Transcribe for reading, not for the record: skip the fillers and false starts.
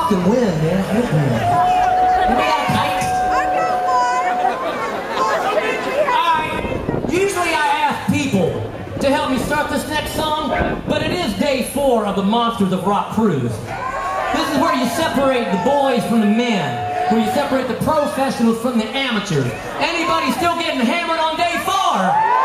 fucking win, man. We got tight. Alright, usually I ask people to help me start this next song, but it is day 4 of the Monsters of Rock cruise. This is where you separate the boys from the men, where you separate the professionals from the amateurs. Anybody still getting hammered on day 4?